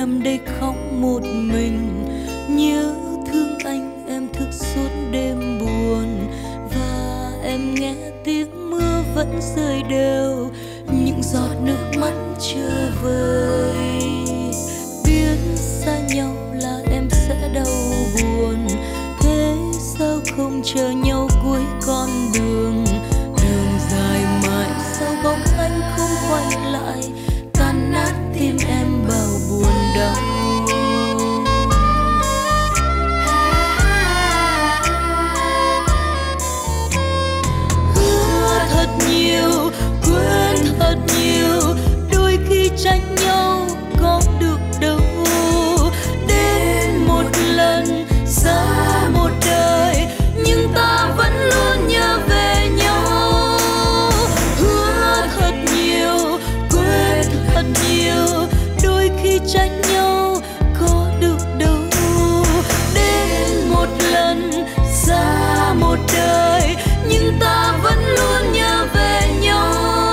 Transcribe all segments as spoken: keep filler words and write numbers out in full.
nằm đây khóc một mình, nhớ thương anh em thức suốt đêm buồn. Và em nghe tiếng mưa vẫn rơi đều, những giọt nước mắt chưa vơi. Biết xa nhau là em sẽ đau buồn, thế sao không chờ nhau cuối con đường. Đường dài mãi sao bóng anh không quay lại, tan nát tim em bao buồn đau. Hứa thật nhiều, quên thật nhiều, đôi khi trách nhau có được đâu. Đến một lần xa một đời, nhưng ta vẫn luôn nhớ về nhau. Hứa thật nhiều, quên thật nhiều, đôi khi trách nhau có được đâu. Đến một lần xa một đời, nhưng ta vẫn luôn nhớ về nhau.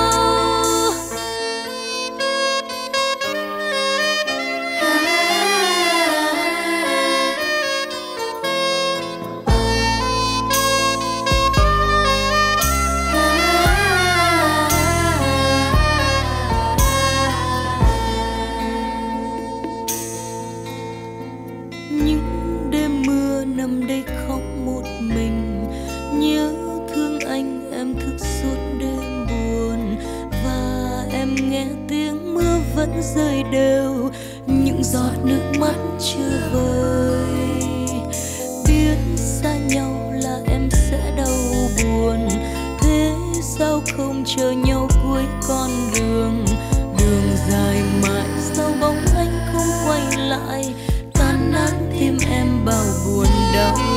Những đêm mưa nằm đây khóc một mình, nhớ thương anh em thức suốt đêm buồn. Và em nghe tiếng mưa vẫn rơi đều, những giọt nước mắt chưa vơi. Biết xa nhau là em sẽ đau buồn, thế sao không chờ nhau cuối con đường. Đường dài mãi sao bóng anh không quay lại, tan nát tim em bao buồn đau.